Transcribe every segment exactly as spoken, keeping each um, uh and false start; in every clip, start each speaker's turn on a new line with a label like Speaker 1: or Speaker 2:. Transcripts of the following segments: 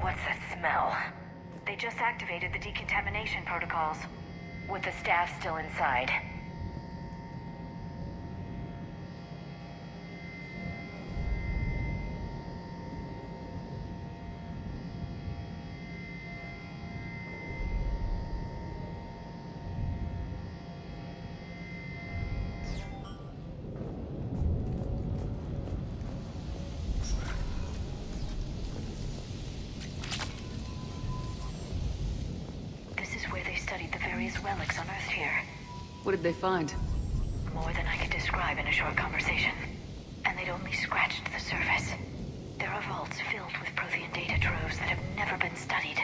Speaker 1: What's that smell? They just activated the decontamination protocols, with the staff still inside. Relics on Earth here.
Speaker 2: What did they find?
Speaker 1: More than I could describe in a short conversation. And they'd only scratched the surface. There are vaults filled with Prothean data troves that have never been studied.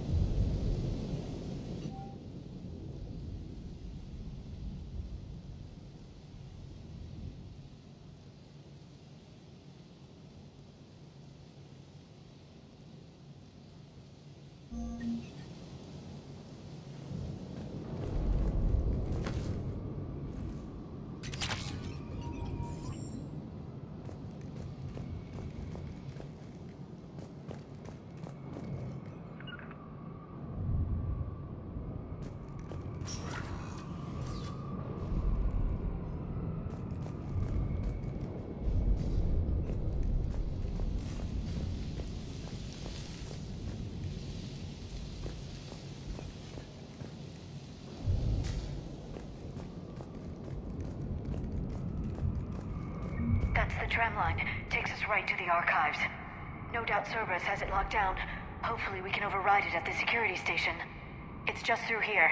Speaker 1: That's the tram line. Takes us right to the archives. No doubt Cerberus has it locked down. Hopefully we can override it at the security station. It's just through here.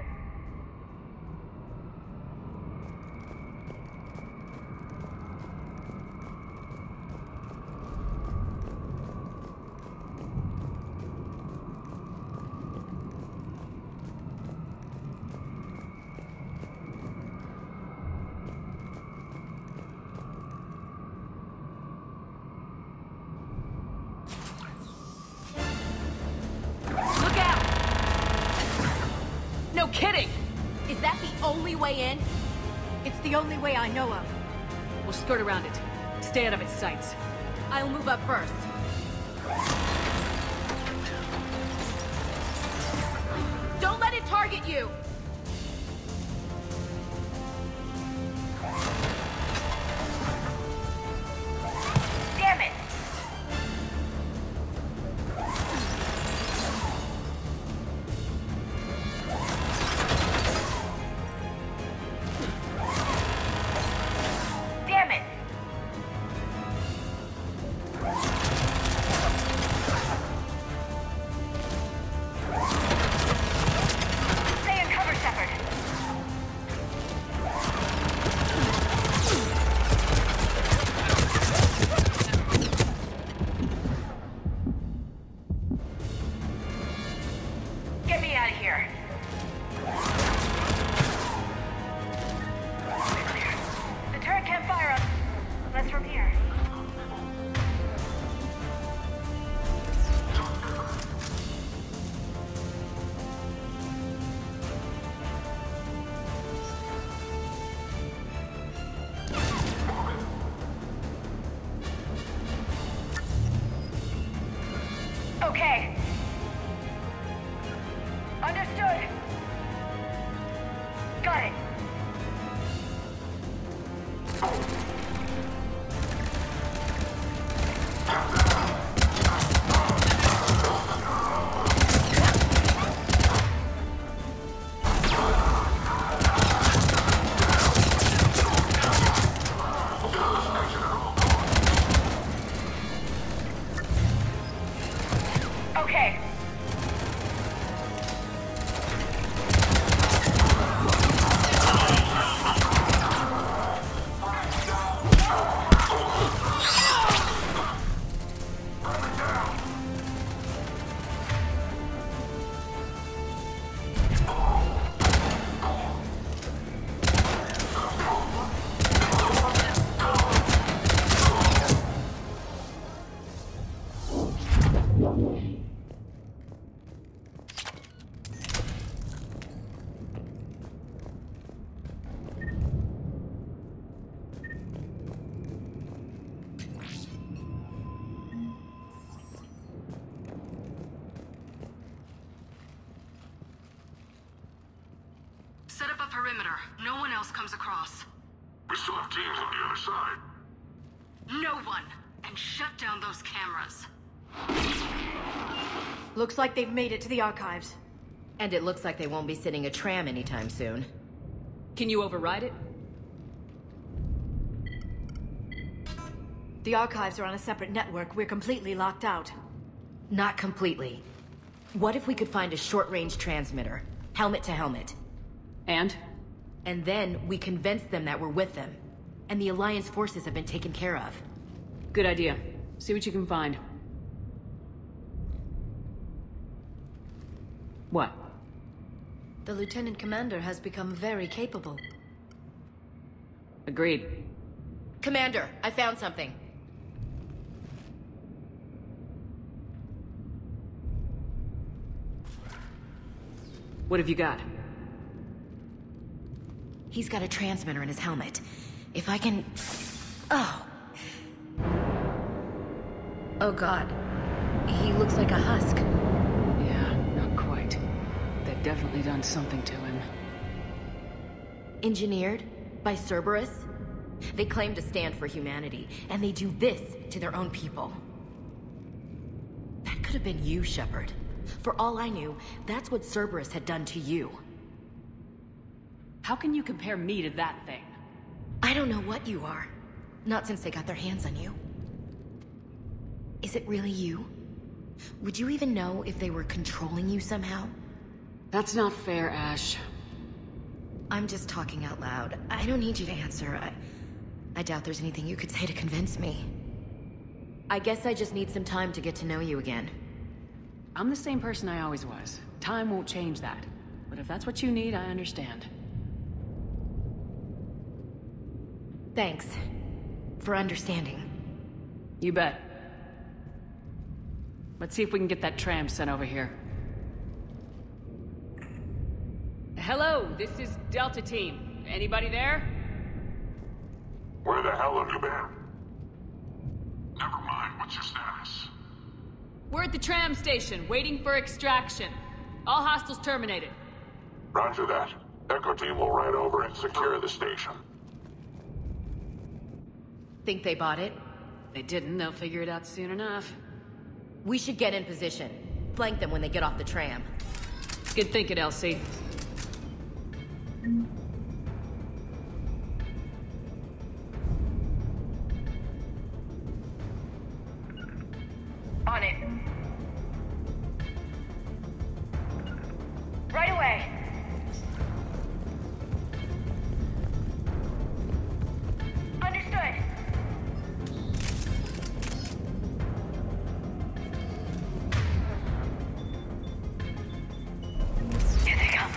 Speaker 2: No kidding! Is that the only way in?
Speaker 3: It's the only way I know of.
Speaker 2: We'll skirt around it. Stay out of its sights.
Speaker 3: I'll move up first. Don't let it target you!
Speaker 1: Damn it! Okay. Understood. Got it. Okay.
Speaker 2: perimeter. No one else comes across.
Speaker 4: We still have teams on the other side.
Speaker 2: No one! And shut down those cameras.
Speaker 3: Looks like they've made it to the archives.
Speaker 5: And it looks like they won't be sitting a tram anytime soon.
Speaker 2: Can you override it?
Speaker 3: The archives are on a separate network. We're completely locked out.
Speaker 5: Not completely. What if we could find a short-range transmitter? Helmet to helmet.
Speaker 2: And?
Speaker 5: And then we convince them that we're with them. And the Alliance forces have been taken care of.
Speaker 2: Good idea. See what you can find. What?
Speaker 3: The Lieutenant Commander has become very capable.
Speaker 2: Agreed.
Speaker 5: Commander, I found something.
Speaker 2: What have you got?
Speaker 5: He's got a transmitter in his helmet. If I can... Oh. Oh god. He looks like a husk.
Speaker 2: Yeah, not quite. They've definitely done something to him.
Speaker 5: Engineered by Cerberus? They claim to stand for humanity, and they do this to their own people. That could have been you, Shepard. For all I knew, that's what Cerberus had done to you.
Speaker 2: How can you compare me to that thing?
Speaker 5: I don't know what you are. Not since they got their hands on you. Is it really you? Would you even know if they were controlling you somehow?
Speaker 2: That's not fair, Ash.
Speaker 5: I'm just talking out loud. I don't need you to answer. I... I doubt there's anything you could say to convince me. I guess I just need some time to get to know you again.
Speaker 2: I'm the same person I always was. Time won't change that. But if that's what you need, I understand.
Speaker 5: Thanks. For understanding.
Speaker 2: You bet. Let's see if we can get that tram sent over here. Hello, this is Delta Team. Anybody there?
Speaker 4: Where the hell have you been? Never mind, what's your status?
Speaker 2: We're at the tram station, waiting for extraction. All hostiles terminated.
Speaker 4: Roger that. Echo Team will ride over and secure the station.
Speaker 5: Think they bought it?
Speaker 2: They didn't, they'll figure it out soon enough.
Speaker 5: We should get in position. Flank them when they get off the tram.
Speaker 2: Good thinking, Elsie.
Speaker 1: On it. Right away. Understood. Here they come.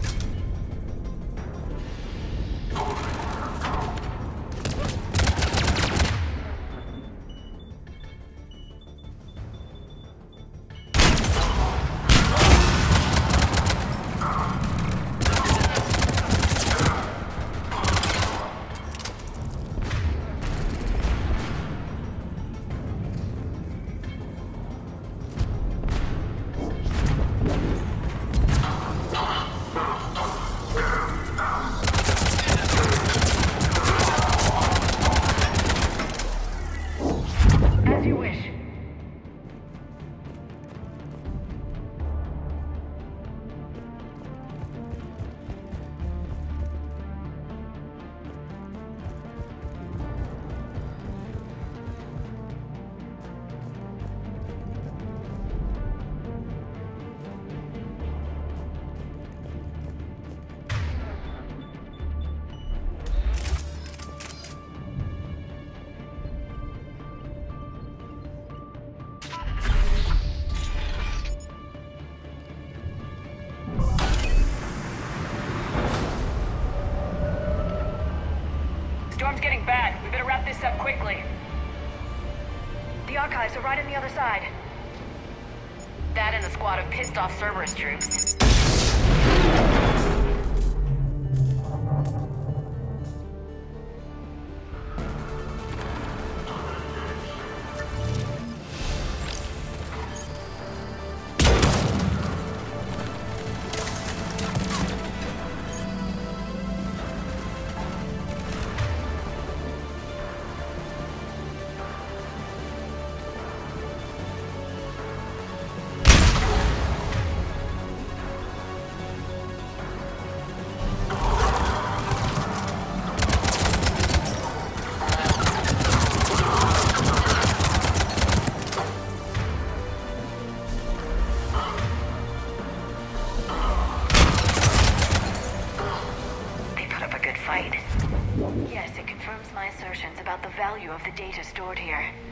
Speaker 1: As you wish. Storm's getting bad. We better wrap this up quickly. The archives are right on the other side. That and a squad of pissed-off Cerberus troops. value of the data stored here.